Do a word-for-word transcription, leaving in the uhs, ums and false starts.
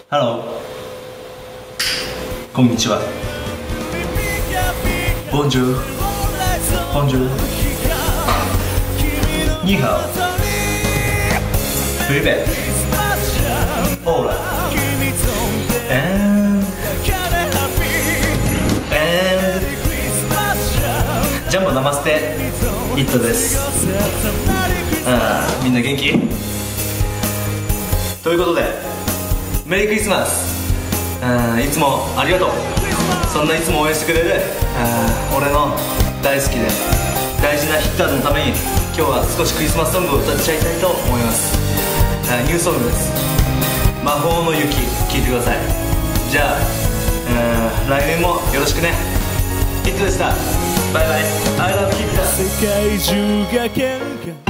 ハロー、こんにちは。ボンジュール、ボンジュール、ニーハオ、プリベット、オーラ、and and ジャンボナマステ、ヒットです。ああ、みんな元気？ということで、メリークリスマス。あ、いつもありがとう。そんないつも応援してくれるあ俺の大好きで大事なヒッターズのために、今日は少しクリスマスソングを歌っちゃいたいと思います。あ、ニューソングです。魔法の雪、聴いてください。じゃあ、来年もよろしくね。ヒットでした。バイバイ。 I love ヒッター。世界中が喧嘩